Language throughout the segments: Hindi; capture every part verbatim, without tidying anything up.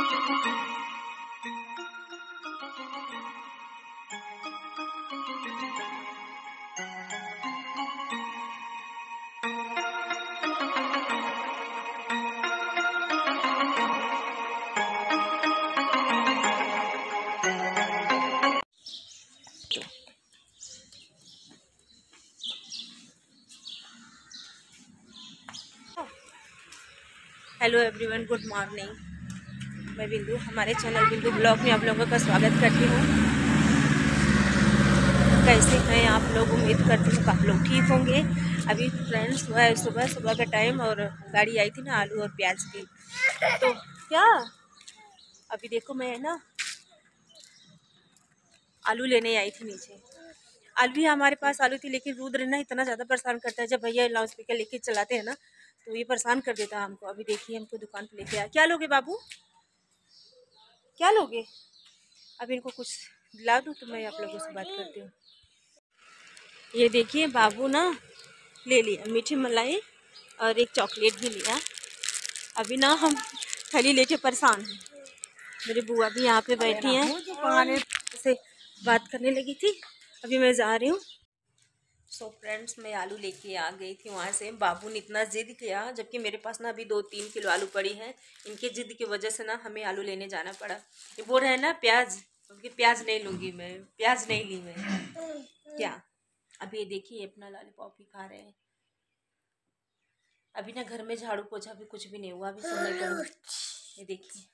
Hello everyone, good morning. मैं बिंदु, हमारे चैनल बिंदु ब्लॉग में आप लोगों का स्वागत करती हूँ। कैसे हैं आप लोग? उम्मीद करती हूँ आप लोग ठीक होंगे। अभी फ्रेंड्स सुबह सुबह सुबह का टाइम और गाड़ी आई थी ना आलू और प्याज की, तो क्या अभी देखो मैं ना आलू लेने आई थी नीचे। आलू ही हमारे पास आलू थी, लेकिन रुद्र ना इतना ज़्यादा परेशान करता है जब भैया लाउड स्पीकर लेके चलाते हैं ना, तो ये परेशान कर देता है हमको। अभी देखिए हमको दुकान पे लेके आया। क्या लोगे बाबू, क्या लोगे? अब इनको कुछ दिला दूँ तो मैं आप लोगों से बात करती हूँ। ये देखिए बाबू ना ले लिया मीठी मलाई और एक चॉकलेट भी लिया। अभी ना हम थैली लेके परेशान हैं। मेरी बुआ भी यहाँ पे बैठी हैं, से बात करने लगी थी। अभी मैं जा रही हूँ। सो फ्रेंड्स, मैं आलू लेके आ गई थी वहाँ से। बाबू ने इतना जिद किया, जबकि मेरे पास ना अभी दो तीन किलो आलू पड़ी है। इनके जिद की वजह से ना हमें आलू लेने जाना पड़ा। ये बोल रहे हैं ना प्याज, क्योंकि प्याज नहीं लूँगी मैं, प्याज नहीं ली मैं। क्या अभी ये देखिए अपना लॉलीपॉप ही खा रहे हैं। अभी ना घर में झाड़ू पोछा भी कुछ भी नहीं हुआ। अभी समय करूँ, ये देखिए।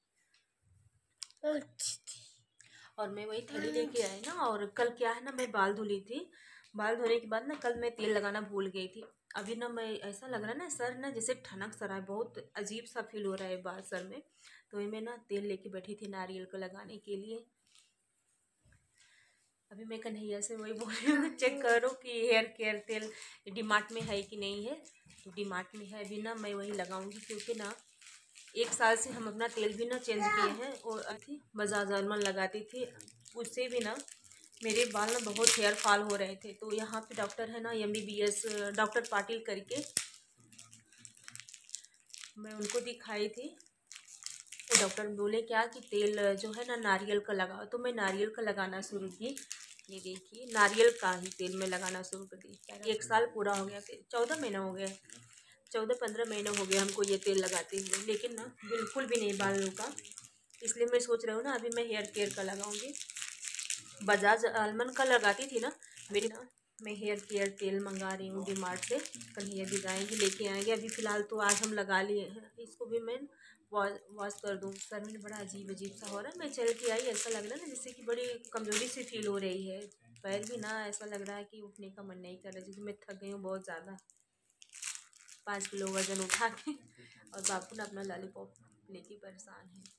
और मैं वही थैली लेके आई ना, और कल क्या है ना, मैं बाल धुली थी। बाल धोने के बाद ना कल मैं तेल लगाना भूल गई थी। अभी ना मैं ऐसा लग रहा है ना सर ना जैसे ठनक सा रहा है, बहुत अजीब सा फील हो रहा है बाल सर में। तो मैं ना तेल लेके बैठी थी नारियल को लगाने के लिए। अभी मैं कन्हैया से वही बोल रही हूँ, चेक करो कि हेयर केयर तेल डीमार्ट में है कि नहीं है। तो डीमार्ट में है। अभी ना मैं वही लगाऊंगी, क्योंकि ना एक साल से हम अपना तेल भी ना चेंज किए हैं। और थी बजाज आलमंड लगाती थी, उससे भी ना मेरे बाल ना बहुत हेयर फॉल हो रहे थे। तो यहाँ पे डॉक्टर है ना M B B S doctor Patil करके, मैं उनको दिखाई थी। तो डॉक्टर बोले क्या कि तेल जो है ना नारियल का लगाओ। तो मैं नारियल का लगाना शुरू की। ये देखिए नारियल का ही तेल में लगाना शुरू कर दी। एक साल पूरा हो गया, चौदह महीना हो गया, चौदह पंद्रह महीने हो गए हमको ये तेल लगाते हुए, लेकिन ना बिल्कुल भी नहीं बाल रुका। इसलिए मैं सोच रही हूँ ना अभी मैं हेयर केयर का लगाऊंगी। बजाज आलमंड का लगाती थी ना मेरी ना। मैं हेयर केयर तेल मंगा रही हूँ डीमार्ट से। कन्हैया भी जाएंगे लेके आएंगे। अभी फ़िलहाल तो आज हम लगा लिए हैं, इसको भी मैं वॉश वॉश कर दूँ। सर में बड़ा अजीब अजीब सा हो रहा है। मैं चल के आई, ऐसा लग रहा है ना जैसे कि बड़ी कमज़ोरी सी फील हो रही है। पैर भी ना ऐसा लग रहा है कि उठने का मन नहीं कर रहा, जैसे मैं थक गई हूँ बहुत ज़्यादा, पाँच किलो वजन उठा के। और बापू ने अपना लॉलीपॉप लेके परेशान है।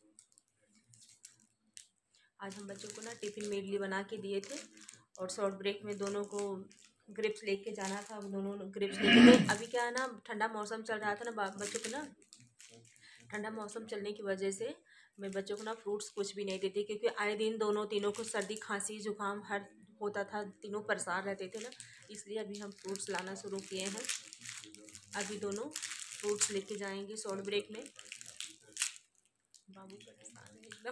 आज हम बच्चों को ना टिफ़िन में इडली बना के दिए थे, और शॉर्ट ब्रेक में दोनों को ग्रेप्स लेके जाना था। दोनों ग्रेप्स लेके गए। अभी क्या है ना, ठंडा मौसम चल रहा था ना, बच्चों को ना ठंडा मौसम चलने की वजह से मैं बच्चों को ना फ्रूट्स कुछ भी नहीं देती, क्योंकि आए दिन दोनों तीनों को सर्दी खांसी जुकाम हर होता था, तीनों परेशान रहते थे ना। इसलिए अभी हम फ्रूट्स लाना शुरू किए हैं। अभी दोनों फ्रूट्स लेके जाएंगे शॉर्ट ब्रेक में। बाबू परेशान है एकदम।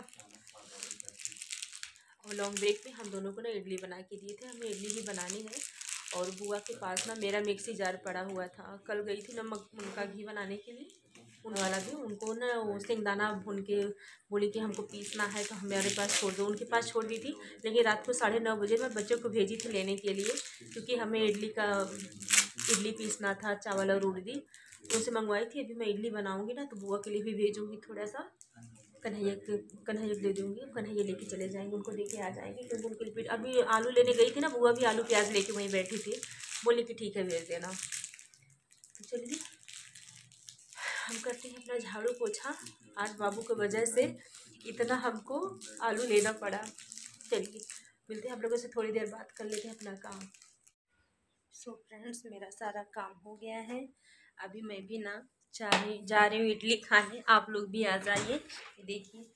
और लॉन्ग ब्रेक में हम दोनों को ना इडली बना के दिए थे। हमें इडली भी बनानी है। और बुआ के पास ना मेरा मिक्सी जार पड़ा हुआ था। कल गई थी नमक उनका घी बनाने के लिए, उन वाला भी उनको ना वो सिंगदाना भून के बोली कि हमको पीसना है, तो हमारे पास छोड़ दो। उनके पास छोड़ दी थी, लेकिन रात को साढ़े नौ बजे मैं बच्चों को भेजी थी लेने के लिए, क्योंकि हमें इडली का इडली पीसना था, चावल और उड़दी उनसे मंगवाई थी। अभी मैं इडली बनाऊँगी ना, तो बुआ के लिए भी भेजूँगी थोड़ा सा। कन्हैया के कन्हैया दे दूँगी, कन्हैया लेके चले जाएंगे, उनको लेके आ जाएंगे। क्योंकि उनके लिए अभी आलू लेने गई थी ना बुआ भी, आलू प्याज लेके वहीं बैठी थी। बोली कि ठीक है भेज देना। तो चलिए हम करते हैं अपना झाड़ू पोछा। आज बाबू की वजह से इतना हमको आलू लेना पड़ा। चलिए मिलते हैं आप लोगों से थोड़ी देर बात कर लेते हैं अपना काम। सो फ्रेंड्स, मेरा सारा काम हो गया है। अभी मैं भी ना जा रही जा रही हूँ इडली खाने। आप लोग भी आ जाइए। देखिए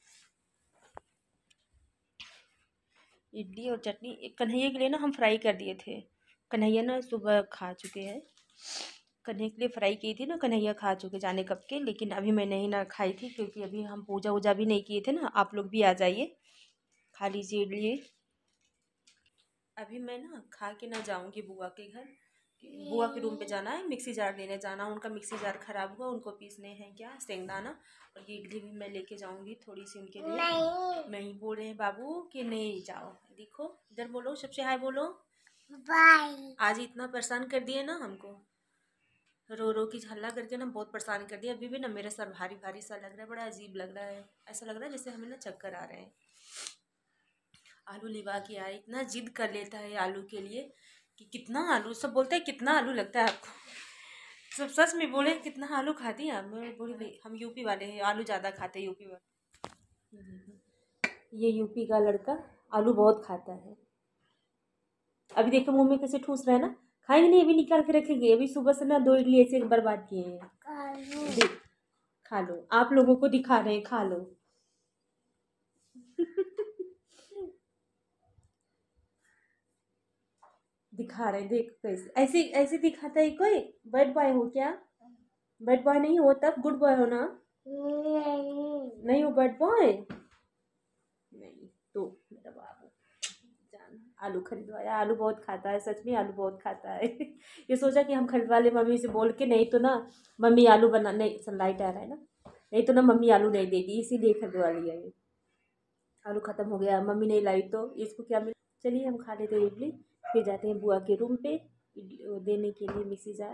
इडली और चटनी कन्हैया के लिए ना हम फ्राई कर दिए थे। कन्हैया ना सुबह खा चुके हैं। कन्हैया के लिए फ्राई की थी ना, कन्हैया खा चुके जाने कब के, लेकिन अभी मैं नहीं ना खाई थी क्योंकि अभी हम पूजा वूजा भी नहीं किए थे ना। आप लोग भी आ जाइए, खा लीजिए इडली। अभी मैं ना खा के ना जाऊंगी बुआ के घर, बुआ के रूम पे जाना है, मिक्सी जार लेने जाना। उनका मिक्सी जार खराब हुआ, उनको पीसने हैं क्या शेंगदाना, और ये इडली भी मैं लेके जाऊंगी थोड़ी सी उनके लिए। नहीं, नहीं बोल रहे हैं बाबू कि नहीं जाओ। देखो इधर बोलो, सबसे हाय बोलो, बाय। आज इतना परेशान कर दिए ना हमको, रो रो की हल्ला करके ना बहुत परेशान कर दिया। अभी भी ना मेरा सर भारी भारी सा लग रहा है, बड़ा अजीब लग रहा है, ऐसा लग रहा है जैसे हमें ना चक्कर आ रहे हैं। आलू लिवा के आए, इतना जिद कर लेता है आलू के लिए कि कितना आलू, सब बोलते हैं कितना आलू लगता है आपको, सब सच में बोले कितना आलू खाती हैं आप। मैं बोली हम यूपी वाले हैं, आलू ज़्यादा खाते हैं यूपी वाले। ये यूपी का लड़का आलू बहुत खाता है। अभी देखो मुंह में कैसे ठूस रहा है ना, खाएंगे नहीं, अभी निकाल के रखेंगे। अभी सुबह से ना दो इडली ऐसे बर्बाद किए हैं। खा लो, आप लोगों को दिखा रहे हैं, खा लो। दिखा रहे हैं, देख कैसे ऐसे ऐसे दिखाता है कोई। बैड बॉय हो क्या? बैड बॉय नहीं हो तब गुड बॉय हो ना? नहीं, नहीं हो बैड बॉय। नहीं तो मेरा बाबू जान आलू खरीदवाया, आलू बहुत खाता है, सच में आलू बहुत खाता है। ये सोचा कि हम खरीदवा ले मम्मी से बोल के, नहीं तो ना मम्मी आलू बना, नहीं सनलाइट आ रहा है ना, नहीं तो ना मम्मी आलू नहीं देगी, इसीलिए खरीदवा लिया ये। आलू खत्म हो गया, मम्मी नहीं लाई तो इसको क्या मिल। चलिए हम खा लेते हैं इडली, फिर जाते हैं बुआ के रूम पे देने के लिए मिक्सी जार।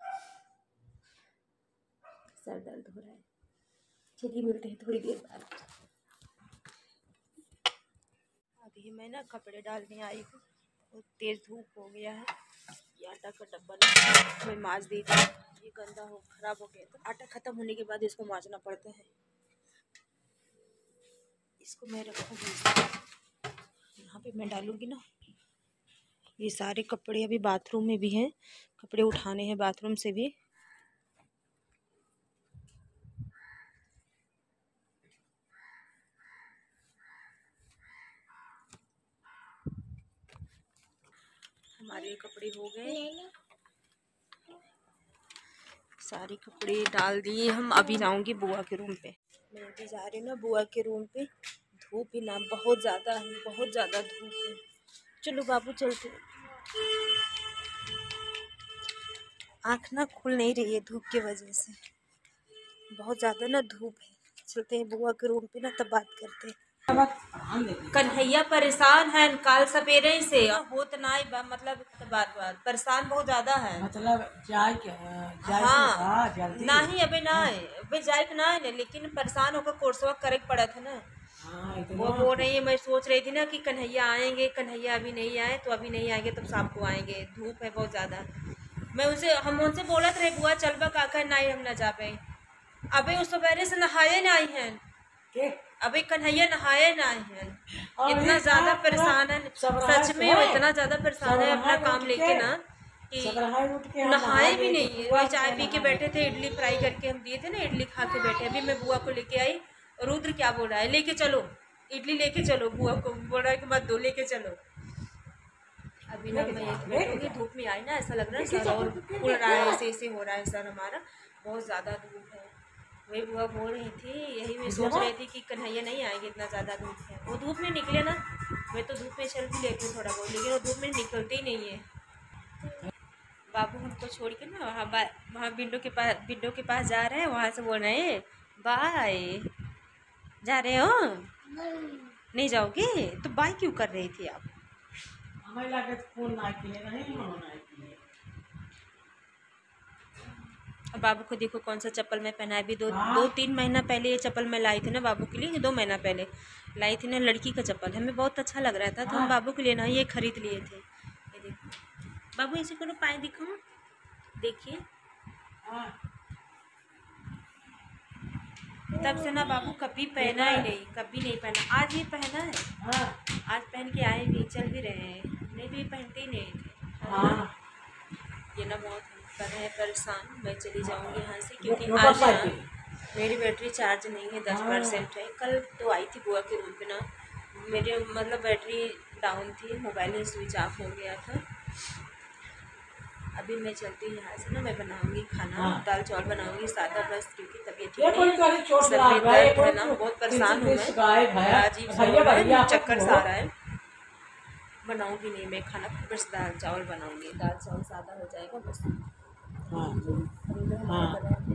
सर दर्द हो रहा है, चलिए मिलते हैं थोड़ी देर बाद। अभी मैं ना कपड़े डालने आई हूँ, बहुत तेज़ धूप हो गया है। ये आटा का डब्बा ना मैं माँज दी थी, ये गंदा हो खराब हो गया था। आटा ख़त्म होने के बाद इसको माँजना पड़ता है। इसको मैं रखूँगी यहाँ पे, मैं डालूँगी ना। ये सारे कपड़े अभी बाथरूम में भी हैं, कपड़े उठाने हैं बाथरूम से भी। हमारे कपड़े हो गए, सारे कपड़े डाल दिए हम। अभी जाऊंगी बुआ के रूम पे, मैं अभी जा रही हूँ ना बुआ के रूम पे। धूप भी ना बहुत ज़्यादा है, बहुत ज़्यादा धूप है। चलो बाबू चलते। आँख ना खुल नहीं रही है धूप की वजह से, बहुत ज़्यादा ना धूप है। चलते हैं बुआ के रूम पे ना, तब बात करते हैं। कन्हैया परेशान है काल सवेरे से, होत ना मतलब बार बार परेशान बहुत ज्यादा है, मतलब जाए क्या जाए। हाँ नहीं अबे ना अबे जाए ना है, लेकिन परेशान होकर कोर्सवा करे पड़ा था ना। वो बोल रही है, मैं सोच रही थी ना कि कन्हैया आएंगे, कन्हैया अभी नहीं आए तो अभी नहीं आएंगे तब शाम को आएंगे, धूप है बहुत ज्यादा। मैं उनसे हम उनसे बोलत रहे बुआ चलबा काका, नहीं हम ना जा पाए। अबे उस सवेरे से नहाए ना आई हैं, अभी कन्हैया नहाए ना है, इतना ज्यादा परेशान है सच में, वो इतना ज्यादा परेशान है अपना काम लेके ना कि नहाए भी नहीं है। वही चाय पी के बैठे थे, इडली फ्राई करके हम दिए थे ना, इडली खा के बैठे। अभी मैं बुआ को लेके आई, रुद्र क्या बोल रहा है, लेके चलो इडली लेके चलो, बुआ को बोल रहा है कि मत दो, लेके चलो। अभी ना मैं एक बैठूंगी, धूप में आई ना ऐसा लग रहा है सर और उड़ रहा है, ऐसे ऐसे हो रहा है सर हमारा, बहुत ज़्यादा धूप है। वही बुआ बोल रही थी, यही मैं सोच रही थी कि कन्हैया नहीं आएंगे, इतना ज़्यादा धूप है। वो धूप में निकले ना, मैं तो धूप में चल भी लेती हूँ थोड़ा बहुत, लेकिन वो धूप में निकलते ही नहीं है। बाबू हमको छोड़ के ना वहाँ वहाँ विंडो के पास विंडो के पास जा रहे हैं, वहाँ से बोल रहे हैं बाय। जा रहे हो? नहीं जाओगे तो बाय क्यों कर रही थी आप? हमें लगा फोन ना किए नहीं होना। बाबू को देखो कौन सा चप्पल मैं पहना, भी दो दो तीन महीना पहले ये चप्पल मैं लाई थी ना बाबू के लिए, दो महीना पहले लाई थी ना, लड़की का चप्पल हमें बहुत अच्छा लग रहा था तो हम बाबू के लिए ना ये खरीद लिए थे। ये देखो बाबू ऐसे करो, पाए दिखाओ, देखिए तब से ना बाबू कभी पहना ही नहीं, कभी नहीं पहना। आज ये पहना है, आज पहन के आए भी, चल भी रहे हैं, नहीं तो ये पहनते ही नहीं थे। ये ना बहुत कर रहे हैं परेशान। मैं चली जाऊंगी यहाँ से क्योंकि आज ना मेरी बैटरी चार्ज नहीं है, दस परसेंट है। कल तो आई थी बुआ के रूम पे ना, मेरे मतलब बैटरी डाउन थी, मोबाइल ही स्विच ऑफ हो गया था। अभी मैं चलती हूँ यहाँ से ना, मैं बनाऊंगी खाना। हाँ। दाल चावल बनाऊंगी सादा बस, क्योंकि तबीयत ये ठीक कोई नहीं करे है, चोट सर लगा में गए, दर्द है ना, कोई बहुत परेशान हूँ मैं, गाय भैया अजीब सा भैया हो रहा है, भैया चक्कर को सा आ रहा है। बनाऊंगी नहीं मैं खाना, बस दाल चावल बनाऊंगी, दाल चावल सादा हो जाएगा बस। हाँ हाँ,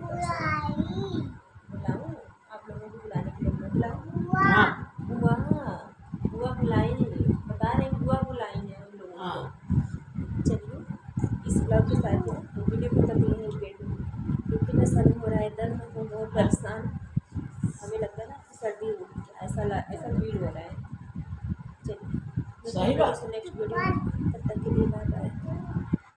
बुलाऊं आप लोगों को, बुलाने के लिए मैं बुलाऊं? हाँ बुआ बुआ बुलाई, बता रहे हैं बुआ बुलाई है हम लोगों हाँ। को। चलिए इस ब्लॉग के साथ ही वीडियो को तक नहीं पेट में, क्योंकि ना सर में हो रहा है दर्द, मैं बहुत परेशान, हमें लगता है ना सर्दी हो गई, ऐसा ऐसा फील हो रहा है। चलिए सही बात। Next video